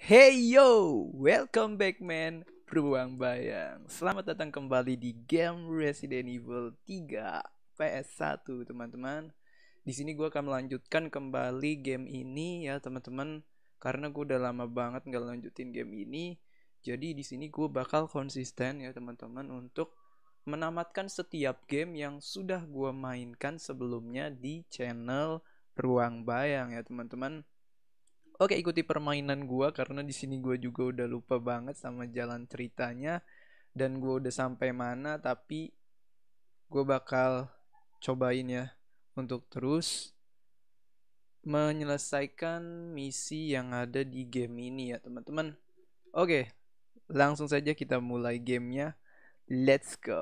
Hey yo, welcome back man, Beruang Bayang. Selamat datang kembali di game Resident Evil 3 PS1 teman-teman. Di sini gue akan melanjutkan kembali game ini ya teman-teman, karena gue udah lama banget nggak lanjutin game ini. Jadi di sini gue bakal konsisten ya teman-teman untuk menamatkan setiap game yang sudah gue mainkan sebelumnya di channel Beruang Bayang ya teman-teman. Oke, ikuti permainan gua karena di sini gua juga udah lupa banget sama jalan ceritanya dan gua udah sampai mana, tapi gua bakal cobain ya untuk terus menyelesaikan misi yang ada di game ini ya, teman-teman. Oke, langsung saja kita mulai gamenya. Let's go.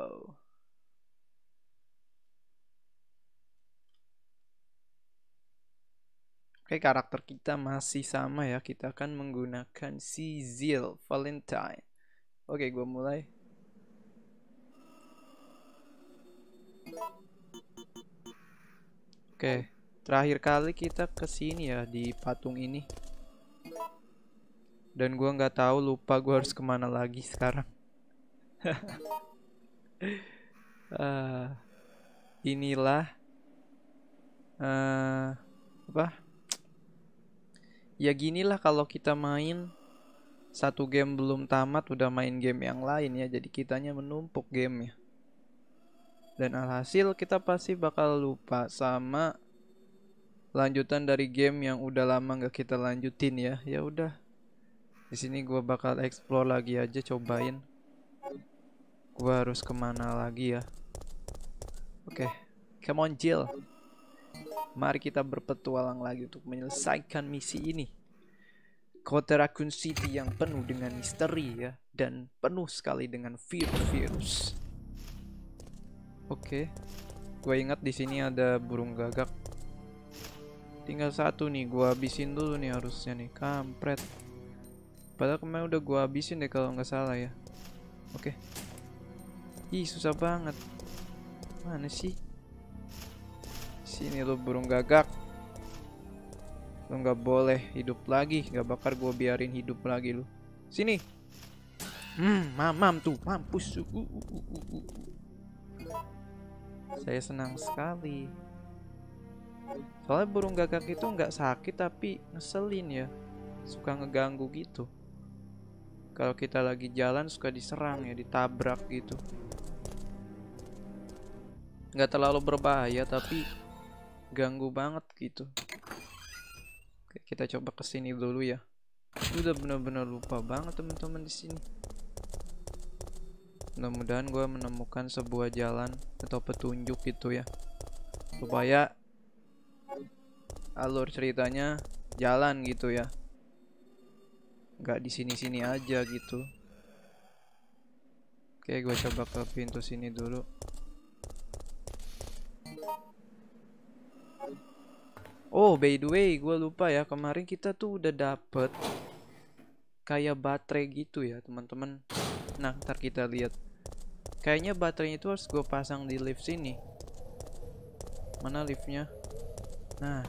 Oke, karakter kita masih sama ya. Kita akan menggunakan si Zill Valentine. Oke, gua mulai. Oke, terakhir kali kita kesini ya di patung ini. Dan gua nggak tahu, lupa gua harus kemana lagi sekarang. Ah, inilah apa? Ya ginilah kalau kita main satu game belum tamat udah main game yang lain ya. Jadi kitanya menumpuk game ya. Dan alhasil kita pasti bakal lupa sama lanjutan dari game yang udah lama nggak kita lanjutin ya. Ya udah, di sini gua bakal explore lagi aja, cobain. Gua harus kemana lagi ya? Oke, come on Jill. Mari kita berpetualang lagi untuk menyelesaikan misi ini. Kota Raccoon City yang penuh dengan misteri ya, dan penuh sekali dengan virus-virus. Oke, gue ingat di sini ada burung gagak. Tinggal satu nih, gue habisin dulu nih harusnya nih, kampret. Padahal kemarin udah gue habisin deh kalau nggak salah ya. Oke. Ih, susah banget. Mana sih? Sini lo burung gagak. Lo nggak boleh hidup lagi, nggak bakar gue biarin hidup lagi lo. Sini. Mamam tuh, mampus. Saya senang sekali. Soalnya burung gagak itu nggak sakit tapi ngeselin ya. Suka ngeganggu gitu. Kalau kita lagi jalan suka diserang ya, ditabrak gitu. Nggak terlalu berbahaya tapi ganggu banget gitu. Oke, kita coba kesini dulu ya. Udah bener-bener lupa banget teman-teman di sini. Mudah-mudahan gue menemukan sebuah jalan atau petunjuk gitu ya, supaya alur ceritanya jalan gitu ya, nggak di sini-sini aja gitu. Oke, gue coba ke pintu sini dulu. Oh, by the way, gue lupa ya, kemarin kita tuh udah dapet kayak baterai gitu ya teman-teman. Nah, ntar kita lihat. Kayaknya baterainya itu harus gue pasang di lift sini. Mana liftnya? Nah,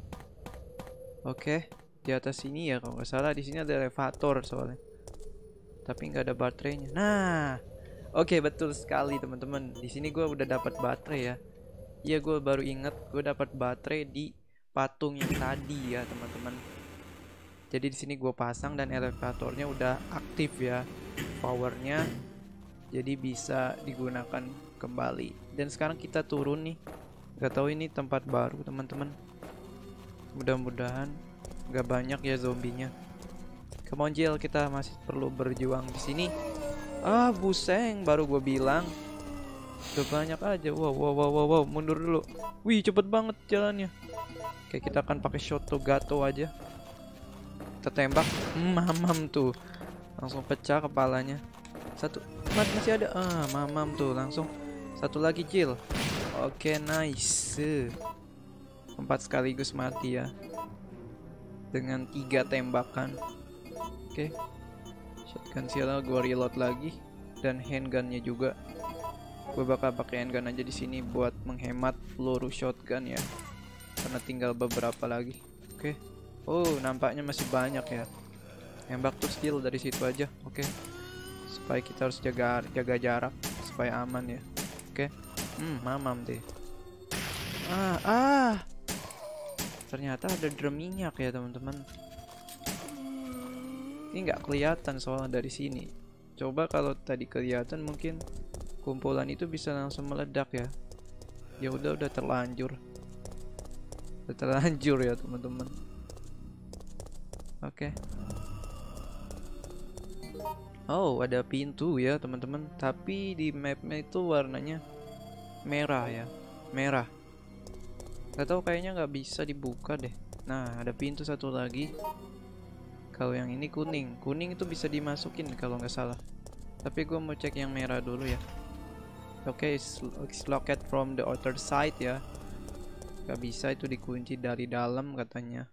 oke, di atas sini ya kalau nggak salah. Di sini ada elevator soalnya, tapi nggak ada baterainya. Nah, oke, betul sekali teman-teman. Di sini gue udah dapat baterai ya. Iya, gue baru inget gue dapat baterai di patung yang tadi ya teman-teman. Jadi di sini gue pasang dan elevatornya udah aktif ya, powernya. Jadi bisa digunakan kembali. Dan sekarang kita turun nih. Gak tahu ini tempat baru teman-teman. Mudah-mudahan gak banyak ya zombinya. Come on Jill, kita masih perlu berjuang di sini. Ah, buseng, baru gue bilang. Udah banyak aja. Wow, mundur dulu. Wih, cepet banget jalannya. Oke, kita akan pakai Shoto Gato aja. Kita tembak. Mamam tuh. Langsung pecah kepalanya. Satu. Masih ada. Ah, mamam tuh. Langsung. Satu lagi, Jill. Oke, nice. 4 sekaligus mati ya, dengan 3 tembakan. Oke, shotgun sial gue reload lagi, dan handgunnya juga. Gue bakal pakai handgun aja di sini buat menghemat peluru shotgun ya, karena tinggal beberapa lagi. Oke. Oh, nampaknya masih banyak ya. Nembak tuh skill dari situ aja. Oke. Supaya kita harus jaga jarak supaya aman ya. Oke. Mamam deh. Ternyata ada drum minyak ya teman-teman. Ini nggak kelihatan soalnya dari sini. Coba kalau tadi kelihatan mungkin kumpulan itu bisa langsung meledak ya. Ya udah terlanjur. Udah terlanjur ya teman-teman. Oke. Oh, ada pintu ya teman-teman. Tapi di mapnya itu warnanya merah ya. Merah. Gak tahu kayaknya nggak bisa dibuka deh. Nah, ada pintu satu lagi. Kalau yang ini kuning. Kuning itu bisa dimasukin kalau nggak salah. Tapi gue mau cek yang merah dulu ya. Oke, it's locked from the outer side ya. Gak bisa, itu dikunci dari dalam katanya.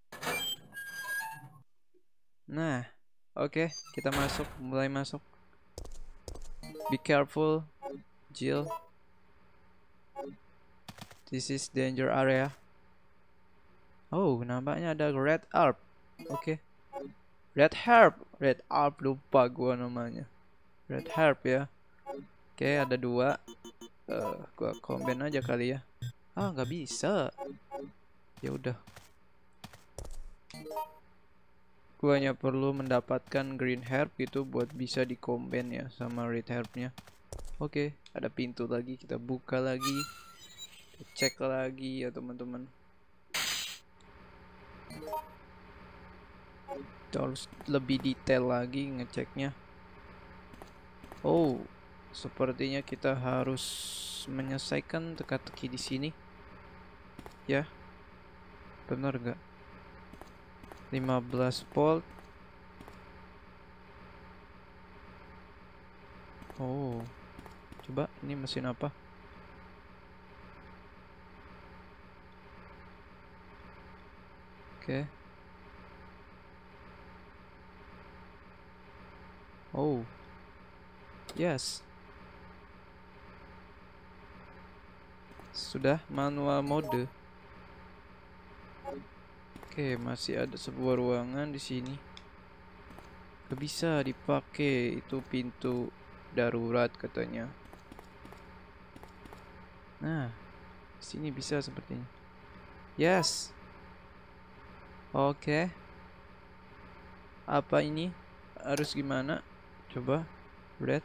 Nah, oke, kita masuk. Mulai masuk. Be careful, Jill. This is danger area. Oh, nampaknya ada red herb. Oke. Red herb lupa gua namanya. Red herb ya. Oke, ada 2. Gua combine aja kali ya. Nggak bisa. Ya udah. Gua hanya perlu mendapatkan green herb gitu buat bisa di-combine ya sama red herbnya. Oke, ada pintu lagi, kita buka lagi. Kita cek lagi ya teman-teman. Harus lebih detail lagi ngeceknya. Oh, sepertinya kita harus menyelesaikan teka-teki di sini. Ya. Benar gak? 15 volt. Oh. Coba ini mesin apa? Oke. Oh. Yes. Sudah manual mode. Oke, masih ada sebuah ruangan di sini. Gak bisa dipakai, itu pintu darurat katanya. Nah, sini bisa sepertinya. Yes. Oke. Apa ini? Harus gimana? Coba. Red.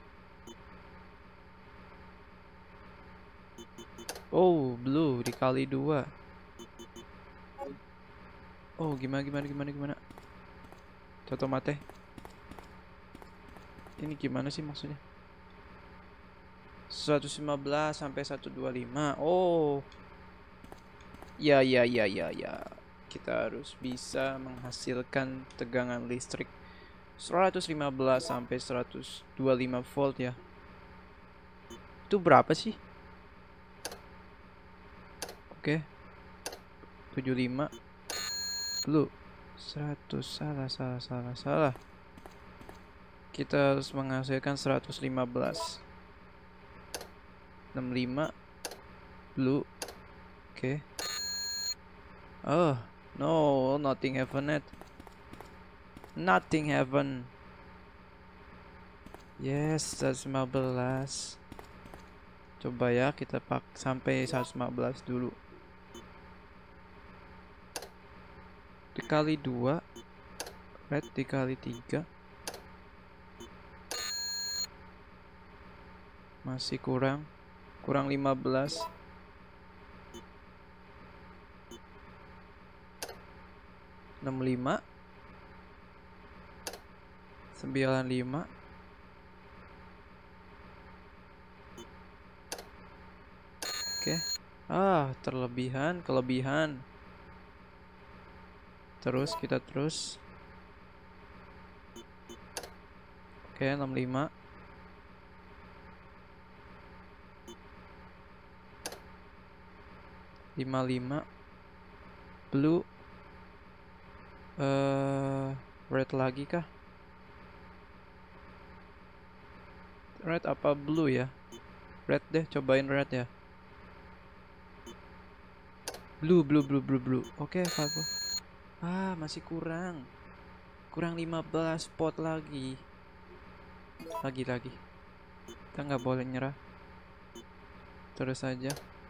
Oh, blue dikali 2. Oh, gimana? Contoh mate. Ini gimana sih maksudnya? 115 sampai 125. Oh. Ya. Kita harus bisa menghasilkan tegangan listrik 115 sampai 125 volt ya. Itu berapa sih? Oke. 75. Lu 100. Salah. Kita harus menghasilkan 115. 65. Blue. Oke. Oh, no, nothing happened. Nothing happened. Yes, 115. Coba ya kita sampai 115 dulu. Dikali 2. Red dikali 3. Masih kurang 15. 65. 95. Oke. Kelebihan. Terus kita terus. Oke, 65. 55. Blue. Red lagi kah? Red apa blue ya? Red deh, cobain red ya. Blue. Oke, masih kurang. Kurang 15 pot lagi. Lagi. Kita nggak boleh nyerah. Terus aja.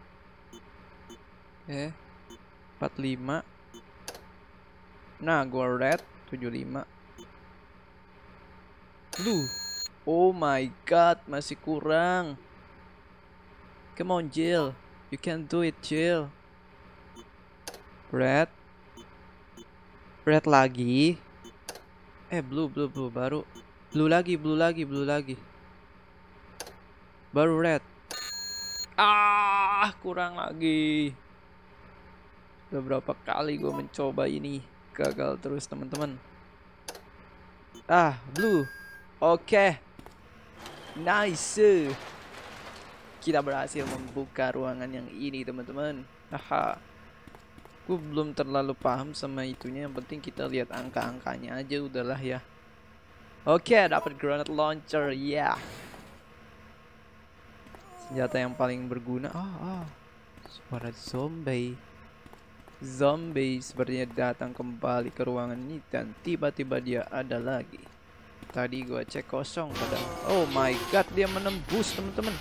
45. Nah, gua red 75. Blue. Oh my god, masih kurang. Come on, Jill. You can do it, Jill. Red. Red lagi. Blue baru. Blue lagi. Baru red. Kurang lagi. Udah berapa kali gue mencoba ini, gagal terus teman-teman. Blue. Oke. Nice. Kita berhasil membuka ruangan yang ini teman-teman. Gue belum terlalu paham sama itunya. Yang penting kita lihat angka-angkanya aja udahlah ya. Oke, dapat granate launcher ya. Senjata yang paling berguna. Suara zombie. Zombie sepertinya datang kembali ke ruangan ini dan tiba-tiba dia ada lagi. Tadi gua cek kosong padahal. Oh my god, dia menembus teman-teman.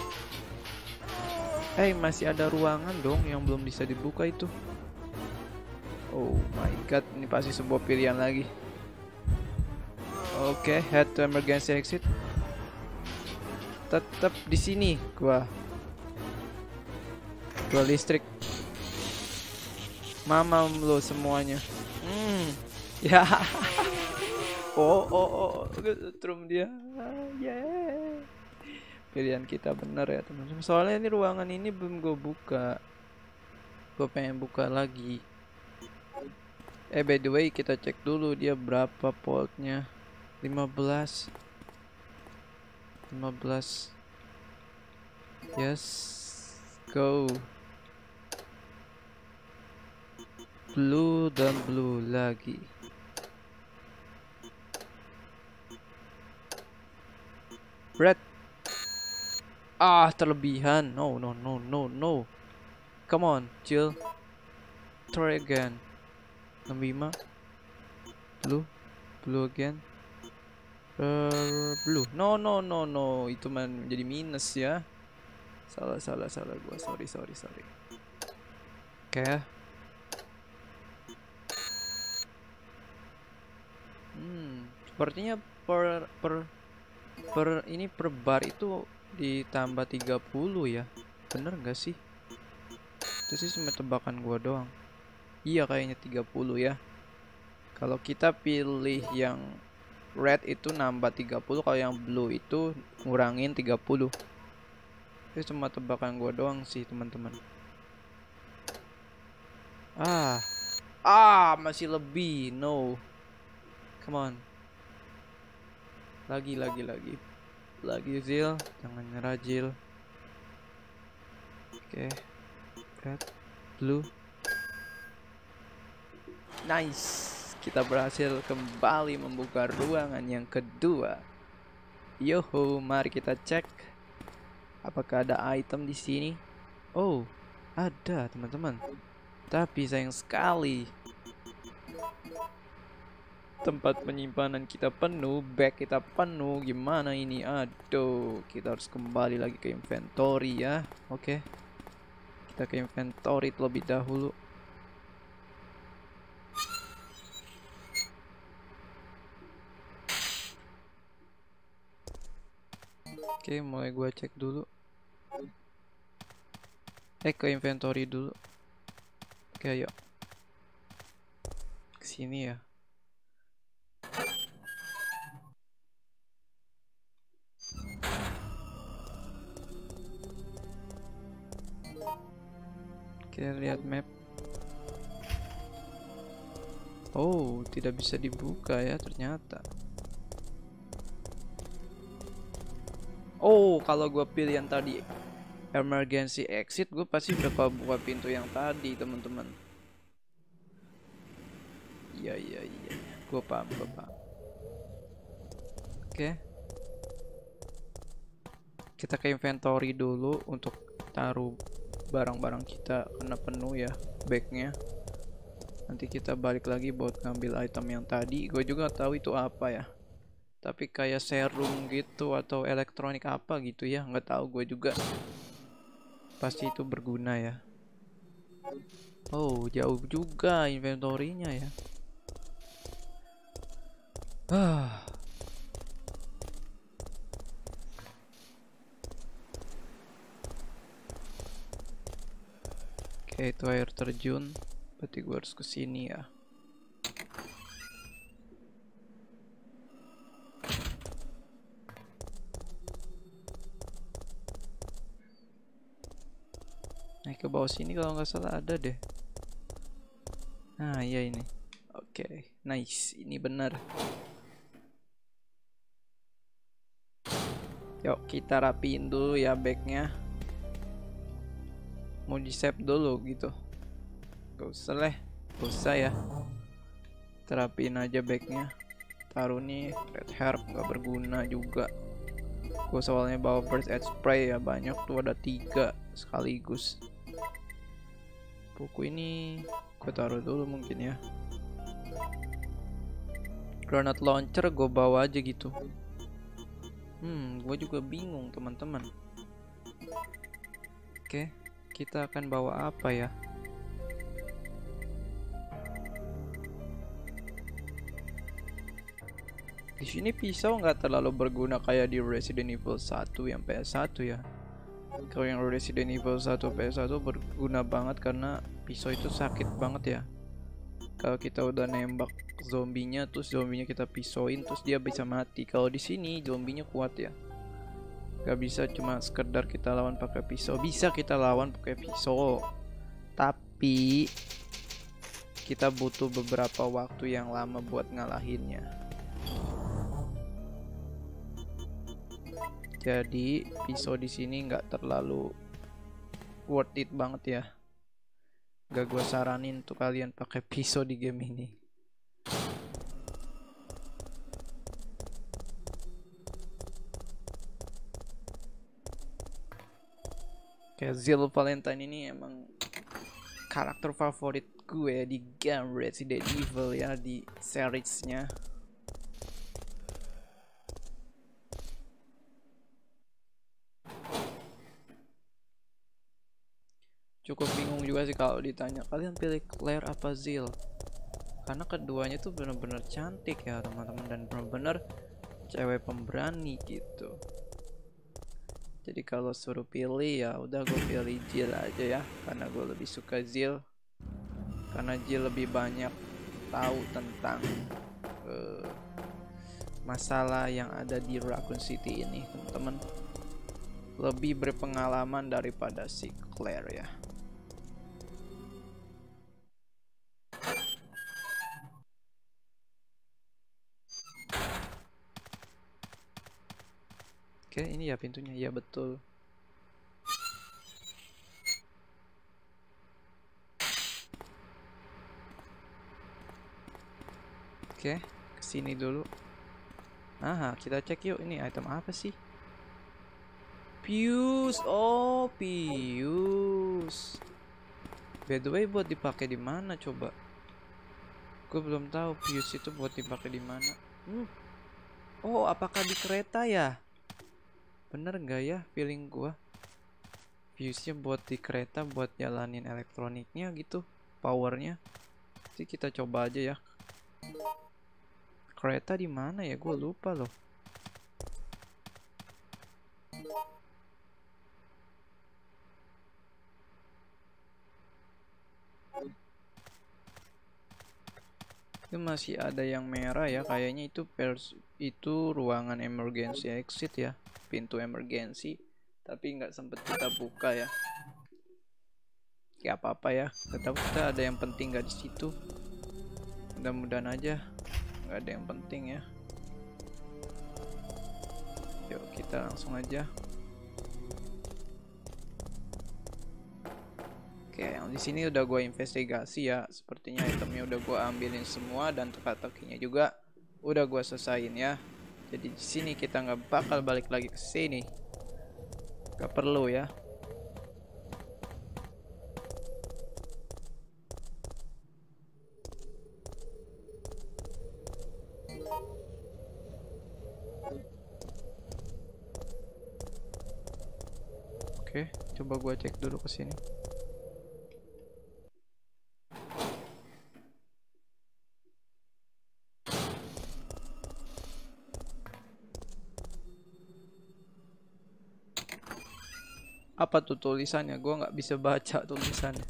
Masih ada ruangan dong yang belum bisa dibuka itu. Oh my god, ini pasti sebuah pilihan lagi. Oke, head to emergency exit. Tetap di sini gua listrik. Mama lo semuanya. Ya. Trum dia. Yeah. Pilihan kita benar ya teman-teman. Soalnya ini ruangan ini belum gue buka. Gue pengen buka lagi. By the way kita cek dulu dia berapa voltnya. 15. Yes. Go. Blue dan blue lagi. Red. Terlebihan. No. Come on, Jill. Try again. 65. Blue again. Blue. No. Itu menjadi minus ya. Salah gua. Sorry. Oke. Sepertinya per bar itu ditambah 30 ya. Bener gak sih? Itu sih cuma tebakan gua doang. Iya kayaknya 30 ya. Kalau kita pilih yang red itu nambah 30, kalau yang blue itu ngurangin 30. Itu cuma tebakan gua doang sih teman-teman. Masih lebih. No. Come on. Lagi Jill, jangan nyerah Jill. Oke. Red, blue. Nice. Kita berhasil kembali membuka ruangan yang kedua. Yoho, mari kita cek apakah ada item di sini. Oh, ada teman-teman. Tapi sayang sekali tempat penyimpanan kita penuh, bag kita penuh. Gimana ini? Aduh, kita harus kembali lagi ke inventory ya. Oke. Kita ke inventory terlebih dahulu. Oke, mulai gua cek dulu. Ke inventory dulu. Oke, ayo. Kesini ya. Oke, lihat map. Oh, tidak bisa dibuka ya ternyata. Oh, kalau gue pilih yang tadi emergency exit, gue pasti bakal buka pintu yang tadi, teman-teman. Iya. Gue paham. Oke. Kita ke inventory dulu untuk taruh barang-barang kita, karena penuh ya bagnya. Nanti kita balik lagi buat ngambil item yang tadi. Gue juga tahu itu apa ya. Tapi kayak serum gitu atau elektronik apa gitu ya, nggak tahu gue juga. Pasti itu berguna ya. Oh, jauh juga inventory-nya ya. Oke, itu air terjun. Berarti gue harus ke sini ya. Naik ke bawah sini kalau nggak salah ada deh. Nah, iya ini. Oke, nice. Ini benar. Yuk, kita rapiin dulu ya bagnya. Mau di save dulu gitu. Gak usah lah. Gak usah ya. Terapin aja bagnya. Taruh nih red herb, nggak berguna juga. Gue soalnya bawa first aid spray ya, banyak tuh, ada 3 sekaligus. Buku ini gue taruh dulu mungkin ya. Granat launcher gue bawa aja gitu. Gue juga bingung teman-teman. Oke, kita akan bawa apa ya? Di sini pisau nggak terlalu berguna kayak di Resident Evil 1 yang PS1 ya. Kalau yang Resident Evil 1 PS1 berguna banget karena pisau itu sakit banget ya. Kalau kita udah nembak zombinya, terus zombinya kita pisauin, terus dia bisa mati. Kalau di sini zombinya kuat ya. Gak bisa cuma sekedar kita lawan pakai pisau. Bisa kita lawan pakai pisau, tapi kita butuh beberapa waktu yang lama buat ngalahinnya. Jadi pisau di sini nggak terlalu worth it banget ya. Gak gue saranin untuk kalian pakai pisau di game ini. Kayak Jill Valentine ini emang karakter favorit gue di game Resident Evil ya, di seriesnya. Cukup bingung juga sih kalau ditanya kalian pilih Claire apa Jill, karena keduanya tuh bener-bener cantik ya teman-teman, dan bener-bener cewek pemberani gitu. Jadi kalau suruh pilih ya udah gue pilih Jill aja ya, karena gue lebih suka Jill, karena Jill lebih banyak tahu tentang masalah yang ada di Raccoon City ini teman-teman, lebih berpengalaman daripada si Claire ya. Oke, ini ya pintunya, ya betul. Oke, kesini dulu. Aha, kita cek yuk, ini item apa sih? Fuse, oh fuse. By the way, buat dipakai di mana coba? Gue belum tahu fuse itu buat dipakai di mana. Oh, apakah di kereta ya? Bener nggak ya feeling gue? Fuse-nya buat di kereta, buat jalanin elektroniknya gitu, powernya. Jadi kita coba aja ya. Kereta di mana ya? Gue lupa loh. Itu masih ada yang merah ya, kayaknya itu ruangan emergency exit ya, pintu emergency, tapi nggak sempet kita buka ya. Gak apa-apa ya, tetap kita ada yang penting nggak di situ. Mudah-mudahan aja nggak ada yang penting ya. Yuk kita langsung aja. Oke, yang di sini udah gue investigasi ya. Sepertinya itemnya udah gue ambilin semua, dan teka-tekinya juga udah gue selesain ya. Jadi di sini kita nggak bakal balik lagi ke sini. Gak perlu ya. Oke, coba gua cek dulu ke sini. Apa tuh tulisannya? Gua nggak bisa baca tulisannya.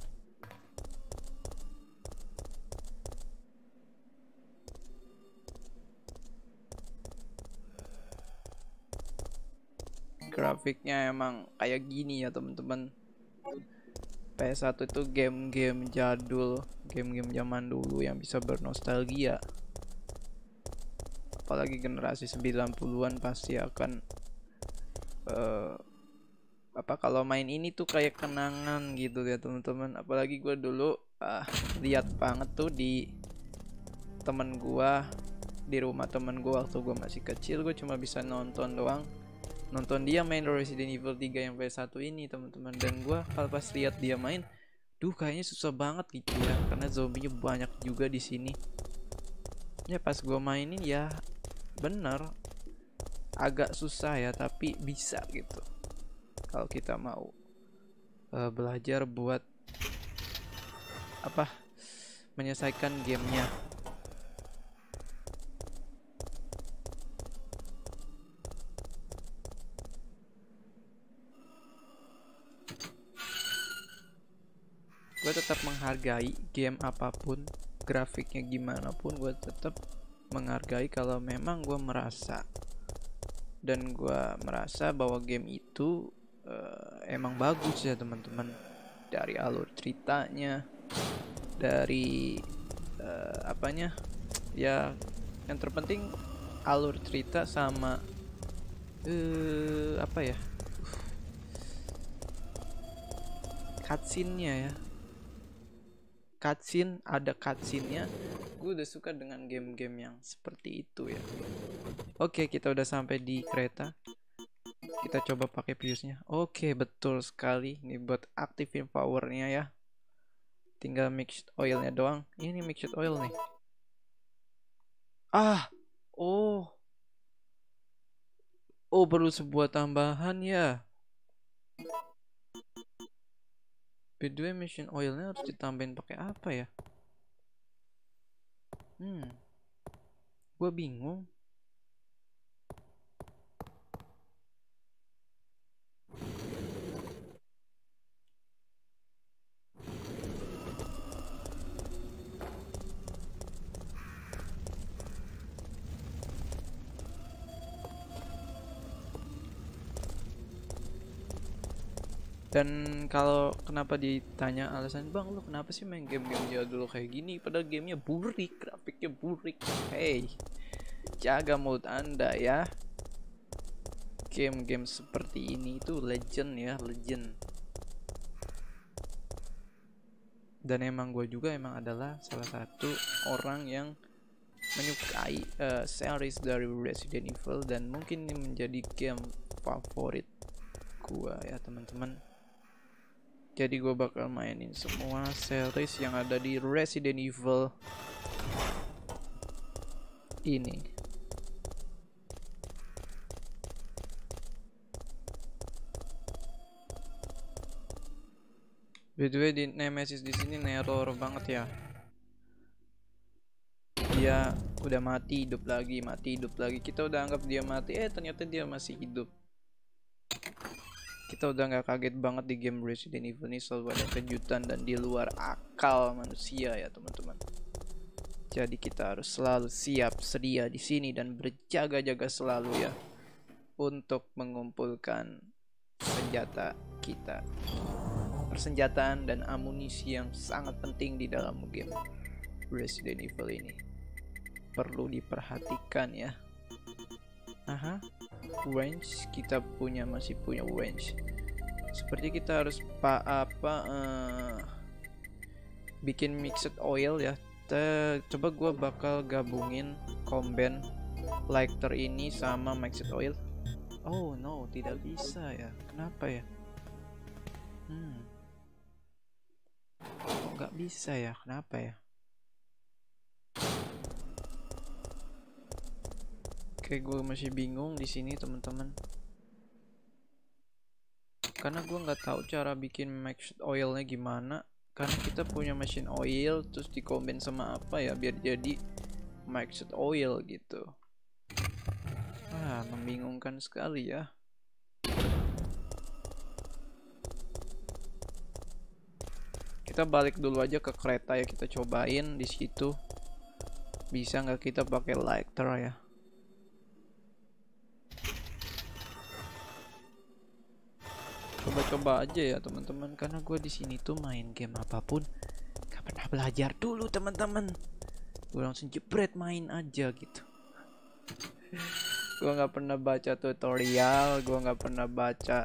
Grafiknya emang kayak gini ya teman-teman. PS1 itu game-game jadul, game-game zaman dulu yang bisa bernostalgia. Apalagi generasi 90-an pasti akan kalau main ini tuh kayak kenangan gitu ya teman-teman. Apalagi gue dulu lihat banget tuh di temen gue, di rumah temen gue waktu gue masih kecil. Gue cuma bisa nonton doang, nonton dia main Resident Evil 3 yang PS1 ini teman-teman. Dan gue kalau pas lihat dia main, kayaknya susah banget gitu ya, karena zombinya banyak juga di sini. Ya pas gue mainin ya bener agak susah ya, tapi bisa gitu kalau kita mau belajar buat menyelesaikan gamenya. Gue tetap menghargai game apapun, grafiknya gimana pun, gue tetap menghargai kalau memang gue merasa bahwa game itu emang bagus ya teman-teman. Dari alur ceritanya, dari ya yang terpenting alur cerita sama cutscene-nya ya. Ada cutscene-nya. Gue udah suka dengan game-game yang seperti itu ya. Oke, kita udah sampai di kereta. Kita coba pakai fuse-nya. Oke, betul sekali. Ini buat aktifin powernya ya. Tinggal mixed oil-nya doang. Ini mixed oil nih. Oh, perlu sebuah tambahan ya. By the way, machine oilnya harus ditambahin pakai apa ya? Gue bingung. Dan kalau kenapa ditanya alasan, bang lu kenapa sih main game-game jadul kayak gini, padahal gamenya burik, grafiknya burik. Hey, jaga mulut anda ya. Game-game seperti ini itu legend ya, legend. Dan emang gue juga adalah salah satu orang yang menyukai series dari Resident Evil, dan mungkin ini menjadi game favorit gue ya teman-teman. Jadi gue bakal mainin semua series yang ada di Resident Evil ini. By the way, di Nemesis di sini neror banget ya. Dia udah mati, hidup lagi, mati, hidup lagi. Kita udah anggap dia mati, ternyata dia masih hidup. Kita udah nggak kaget banget di game Resident Evil ini, selalu ada kejutan dan di luar akal manusia ya teman-teman. Jadi kita harus selalu siap sedia di sini dan berjaga-jaga selalu ya, untuk mengumpulkan senjata kita. Persenjataan dan amunisi yang sangat penting di dalam game Resident Evil ini perlu diperhatikan ya. Range kita masih punya range. Seperti kita harus bikin mixed oil ya. Coba gue bakal gabungin combine lighter ini sama mixed oil. Oh no, tidak bisa ya. Kenapa ya? Kok nggak bisa ya? Kenapa ya? Oke, gue masih bingung di sini teman-teman. karena gue nggak tahu cara bikin mixed oilnya gimana. Karena kita punya mesin oil terus dikombin sama apa ya biar jadi mixed oil gitu. Membingungkan sekali ya. Kita balik dulu aja ke kereta ya, kita cobain di situ. Bisa nggak kita pakai lighter ya? Coba-coba aja ya teman-teman, karena gue di sini tuh main game apapun gak pernah belajar dulu teman-teman. Gue langsung jebret main aja gitu. Gue nggak pernah baca tutorial, gue nggak pernah baca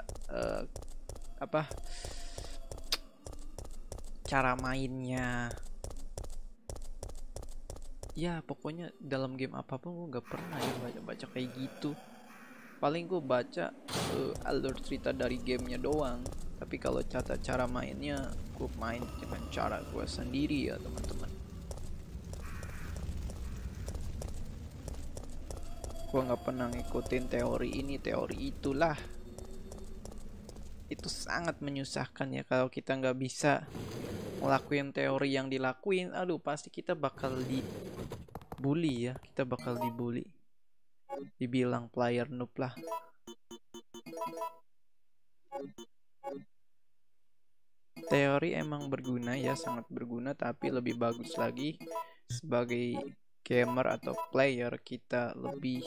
cara mainnya. Ya pokoknya dalam game apapun gue nggak pernah ya baca-baca kayak gitu. Paling gue baca alur cerita dari gamenya doang. Tapi kalau cara mainnya, gue main dengan cara gue sendiri ya teman-teman. Gue nggak pernah ngikutin teori ini teori itulah. Itu sangat menyusahkan ya kalau kita nggak bisa ngelakuin teori yang dilakuin. Aduh, pasti kita bakal dibully ya, kita bakal dibully, dibilang player noob lah. Teori emang berguna ya, sangat berguna, tapi lebih bagus lagi sebagai gamer atau player kita lebih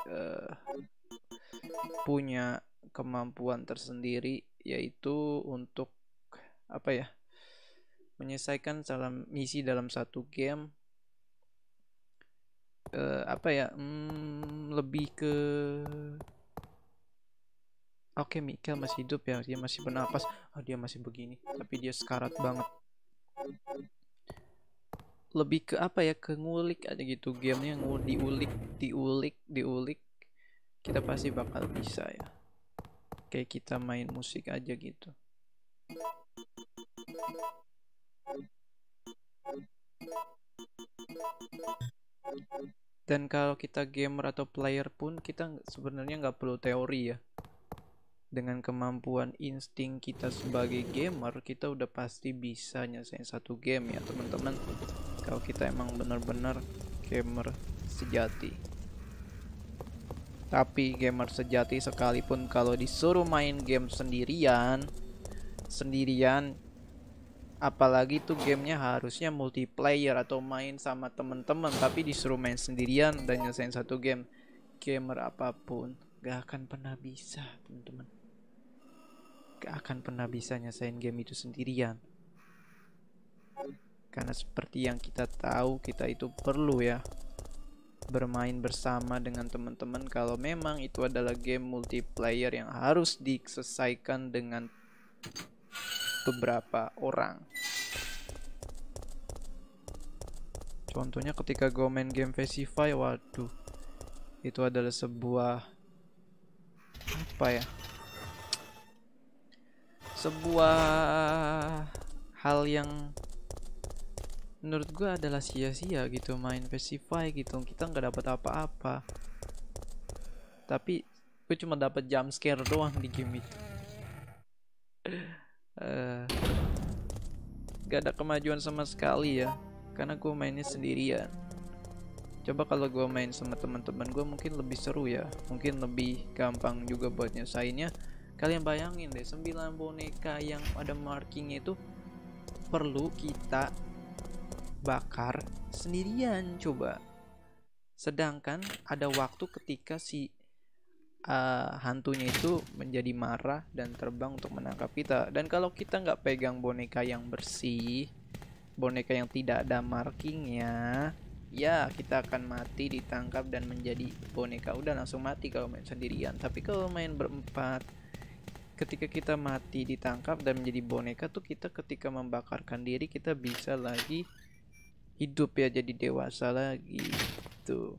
punya kemampuan tersendiri, yaitu untuk apa ya, menyelesaikan misi dalam satu game. Lebih ke oke, Michael masih hidup ya, dia masih bernapas. Dia masih begini, tapi dia sekarat banget. Lebih ke apa ya, ke ngulik aja gitu gamenya, diulik. Kita pasti bakal bisa ya, kayak kita main musik aja gitu. Dan kalau kita gamer atau player pun, kita sebenarnya nggak perlu teori ya. Dengan kemampuan insting kita sebagai gamer, kita udah pasti bisa nyelesain satu game ya teman-teman. Kalau kita emang benar-benar gamer sejati. Tapi gamer sejati sekalipun kalau disuruh main game sendirian, apalagi tuh gamenya harusnya multiplayer atau main sama temen-temen, tapi disuruh main sendirian dan nyelesain satu game, gamer apapun gak akan pernah bisa teman-teman. Gak akan pernah bisa nyelesain game itu sendirian. Karena seperti yang kita tahu, kita itu perlu ya bermain bersama dengan teman-teman kalau memang itu adalah game multiplayer yang harus diselesaikan dengan beberapa orang. Contohnya ketika gue main game Pacify, waduh, itu adalah sebuah hal yang menurut gue adalah sia-sia gitu main Pacify gitu. Kita nggak dapat apa-apa, tapi gue cuma dapat jump scare doang di game itu. Gak ada kemajuan sama sekali ya, karena gue mainnya sendirian. Coba kalau gue main sama teman-teman gue mungkin lebih seru ya, mungkin lebih gampang juga buat nyesainnya. Kalian bayangin deh, 9 boneka yang ada markingnya itu perlu kita bakar sendirian coba. Sedangkan ada waktu ketika si hantunya itu menjadi marah dan terbang untuk menangkap kita. Dan kalau kita nggak pegang boneka yang bersih, boneka yang tidak ada markingnya, ya kita akan mati, ditangkap dan menjadi boneka. Udah langsung mati kalau main sendirian. Tapi kalau main berempat, ketika kita mati, ditangkap dan menjadi boneka tuh, kita ketika membakarkan diri kita bisa lagi hidup ya, jadi dewasa lagi tuh.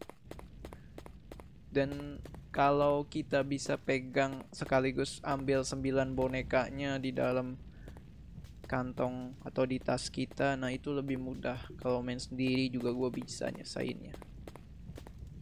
Dan kalau kita bisa pegang sekaligus ambil 9 bonekanya di dalam kantong atau di tas kita, nah itu lebih mudah. Kalau main sendiri juga gue bisa nyesainnya.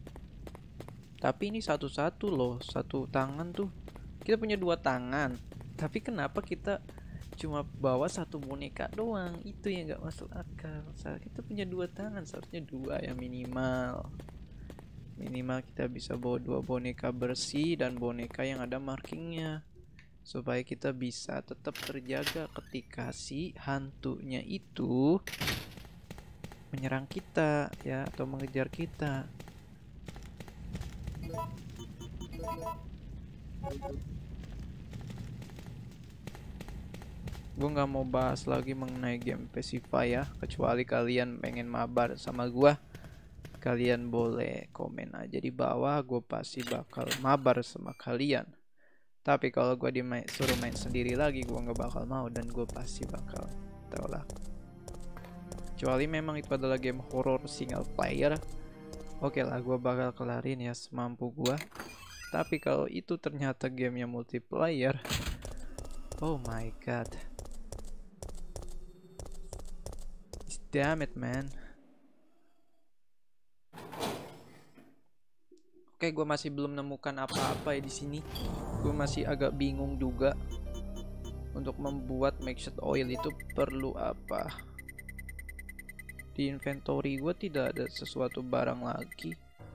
Tapi ini satu-satu loh, satu tangan tuh. Kita punya 2 tangan. Tapi kenapa kita cuma bawa satu boneka doang? Itu yang nggak masuk akal. Kita punya 2 tangan, seharusnya 2 ya minimal. Minimal kita bisa bawa 2 boneka bersih dan boneka yang ada markingnya, supaya kita bisa tetap terjaga ketika si hantunya itu menyerang kita ya, atau mengejar kita. Gue nggak mau bahas lagi mengenai game Pacify ya, kecuali kalian pengen mabar sama gue, kalian boleh komen aja di bawah, gue pasti bakal mabar sama kalian. Tapi kalau gue disuruh main sendiri lagi, gue nggak bakal mau, dan gue pasti bakal tolak. Kecuali memang itu adalah game horror single player, oke lah, gue bakal kelarin ya semampu gue. Tapi kalau itu ternyata gamenya multiplayer, oh my god, damn it man. Oke, gue masih belum menemukan apa-apa ya di sini. Gue masih agak bingung juga. Untuk membuat makeshift oil itu perlu apa? Di inventory gue tidak ada sesuatu barang lagi.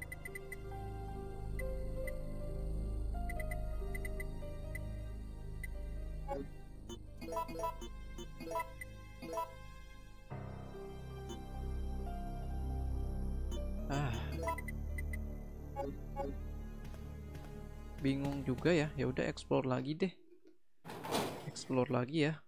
Bingung juga ya. Ya udah, explore lagi deh. Explore lagi ya.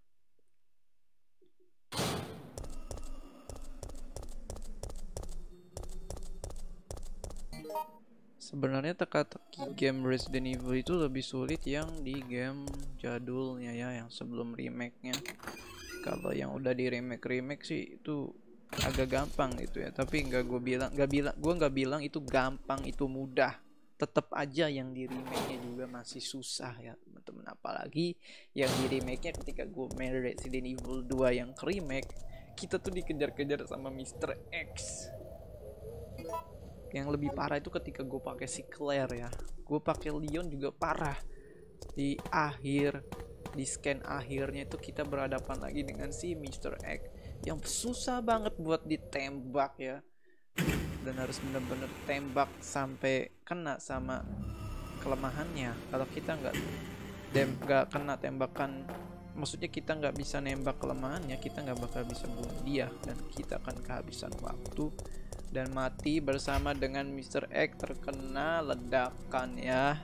Sebenarnya teka-teki game Resident Evil itu lebih sulit yang di game jadulnya ya, yang sebelum remake-nya. Kalau yang udah di remake sih itu agak gampang gitu ya. Tapi gue nggak bilang itu gampang, itu mudah. Tetap aja yang di remake-nya juga masih susah ya teman-teman. Apalagi yang di remake-nya, ketika gue main Resident Evil 2 yang ke remake, kita tuh dikejar-kejar sama Mr. X. Yang lebih parah itu ketika gue pakai si Claire ya, gue pakai Leon juga parah. Di scan akhirnya itu kita berhadapan lagi dengan si Mr. X yang susah banget buat ditembak ya, dan harus bener-bener tembak sampai kena sama kelemahannya. Kalau kita nggak kena tembakan, maksudnya kita nggak bisa nembak kelemahannya, kita nggak bakal bisa bunuh dia, dan kita akan kehabisan waktu dan mati bersama dengan Mr. X terkena ledakan ya.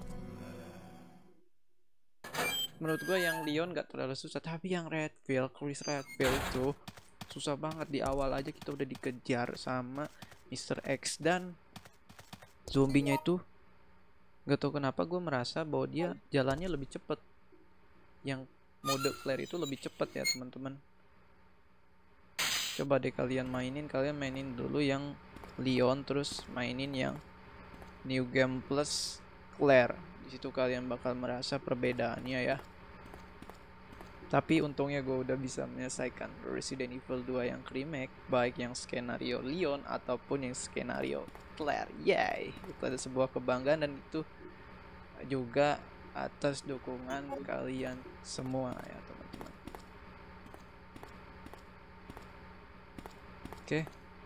Menurut gue yang Leon gak terlalu susah, tapi yang Chris Redfield itu susah banget. Di awal aja kita udah dikejar sama Mr. X, dan zombinya itu gak tau kenapa gue merasa bahwa dia jalannya lebih cepet. Yang mode Claire itu lebih cepet ya teman-teman. Coba deh kalian mainin dulu yang Leon, terus mainin yang New Game Plus Claire. Di situ kalian bakal merasa perbedaannya ya. Tapi untungnya gue udah bisa menyelesaikan Resident Evil 2 yang remake, baik yang skenario Leon ataupun yang skenario Claire. Yay, itu ada sebuah kebanggaan, dan itu juga atas dukungan kalian semua ya teman-teman. Oke.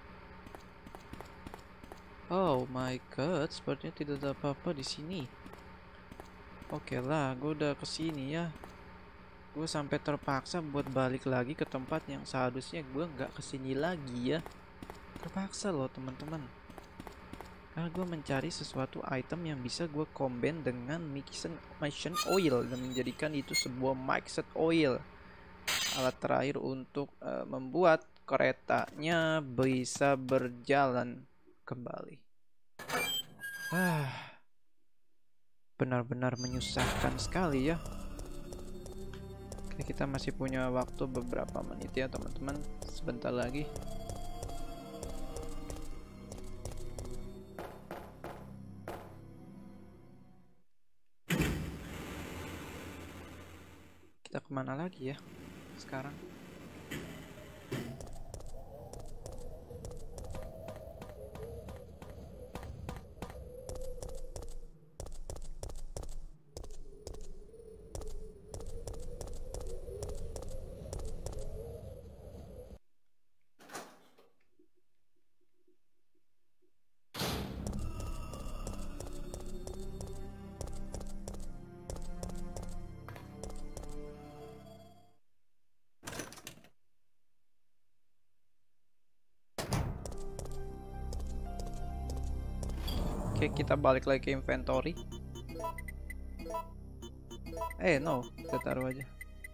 Oh my god, sepertinya tidak ada apa-apa di sini. Oke lah, gue udah kesini ya. Gue sampai terpaksa buat balik lagi ke tempat yang seharusnya gue nggak kesini lagi ya. Terpaksa loh teman-teman. Karena gue mencari sesuatu item yang bisa gue combine dengan mixing oil dan menjadikan itu sebuah mixed oil. Alat terakhir untuk membuat keretanya bisa berjalan kembali. Benar-benar menyusahkan sekali ya. Oke, kita masih punya waktu beberapa menit ya teman-teman, sebentar lagi. Kita kemana lagi ya sekarang? Oke, kita balik lagi ke inventory. No, kita taruh aja.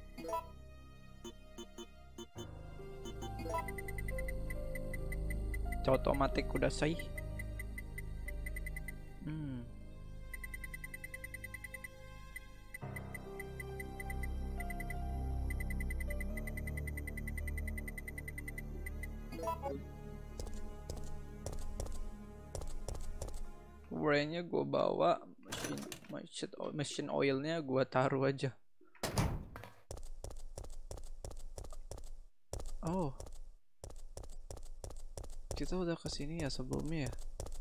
Otomatis udah say. Fuelnya gue bawa, mesin oilnya gue taruh aja. Oh, kita udah kesini ya sebelumnya ya.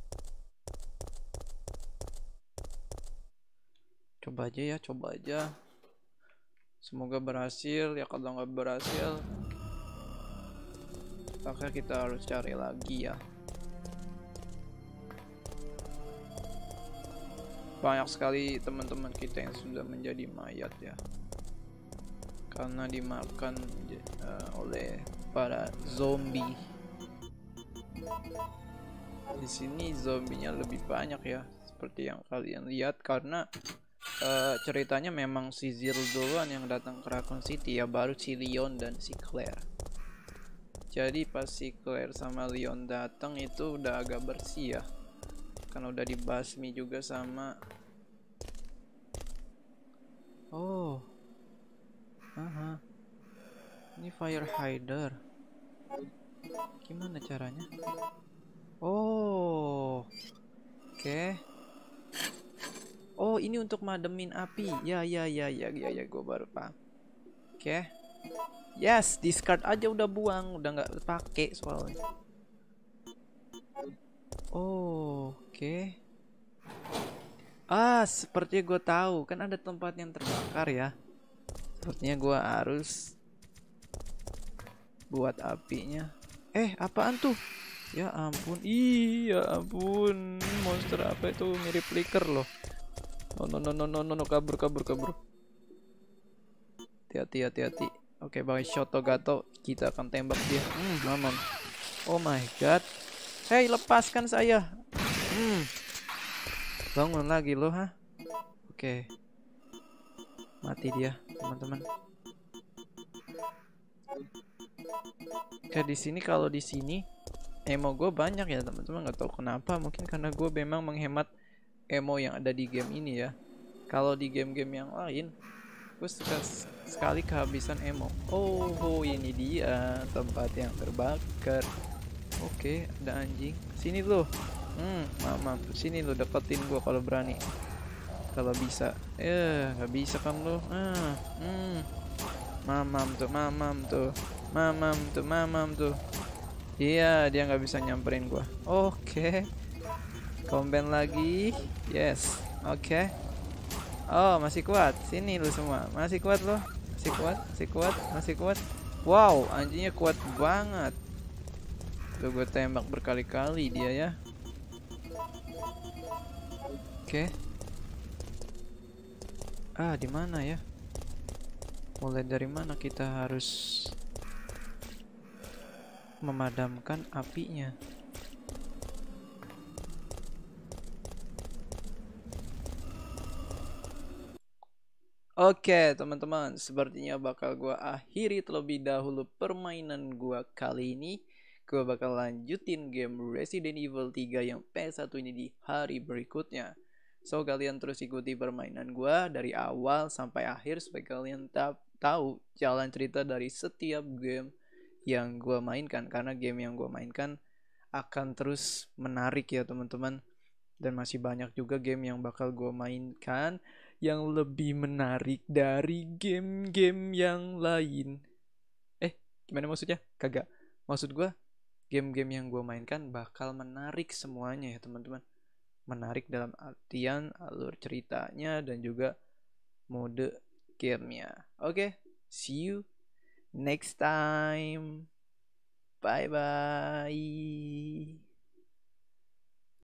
Coba aja ya, coba aja. Semoga berhasil ya. Kalau nggak berhasil, maka kita harus cari lagi ya. Banyak sekali teman-teman kita yang sudah menjadi mayat ya, karena dimakan oleh para zombie. Di sini zombinya lebih banyak ya, seperti yang kalian lihat, karena ceritanya memang si Zero duluan yang datang ke Raccoon City ya, baru si Leon dan si Claire. Jadi pas si Claire sama Leon datang itu udah agak bersih ya, karena udah dibasmi juga sama. Oh, ini fire hider. Gimana caranya? Oh, oke. Oh, ini untuk mademin api. Ya, gue baru paham. Oke. Yes, discard aja, udah buang, udah nggak pakai soalnya. Oh, oke. Seperti gue tahu, kan ada tempat yang terbakar ya. Sepertinya gue harus buat apinya. Apaan tuh? Ya ampun, iya ampun, monster apa itu, mirip flicker loh. No, kabur. Hati-hati. Oke, pakai Shoto Gato, kita akan tembak dia. Mamam. Oh my god. Hei, lepaskan saya. Bangun lagi loh, ha? Oke. Mati dia, teman-teman. Oke, di sini, kalau di sini emo gue banyak ya, teman-teman. Nggak tahu kenapa, mungkin karena gue memang menghemat emo yang ada di game ini ya. Kalau di game-game yang lain, gue sekali kehabisan emo. Oh, ini dia tempat yang terbakar. Oke, ada anjing. Sini lo. Mama, sini lo, deketin gue kalau berani. Kalau bisa. Gak bisa kan lo. Mamam tuh. Iya, dia nggak bisa nyamperin gue. Oke. Combine lagi. Yes. Oke. Oh, masih kuat. Sini lu semua. Masih kuat lo. Masih kuat. Wow, anjingnya kuat banget. Tuh, gue tembak berkali-kali dia ya. Oke. Di mana ya? Mulai dari mana kita harus memadamkan apinya? Oke, teman-teman, sepertinya bakal gua akhiri terlebih dahulu permainan gua kali ini. Gua bakal lanjutin game Resident Evil 3 yang PS1 ini di hari berikutnya. So, kalian terus ikuti permainan gua dari awal sampai akhir supaya kalian tahu jalan cerita dari setiap game yang gua mainkan, karena game yang gua mainkan akan terus menarik ya, teman-teman. Dan masih banyak juga game yang bakal gua mainkan yang lebih menarik dari game-game yang lain. Gimana maksudnya? Kagak. Maksud gue, game-game yang gue mainkan bakal menarik semuanya ya, teman-teman. Menarik dalam artian alur ceritanya dan juga mode gamenya. Oke, see you next time. Bye-bye.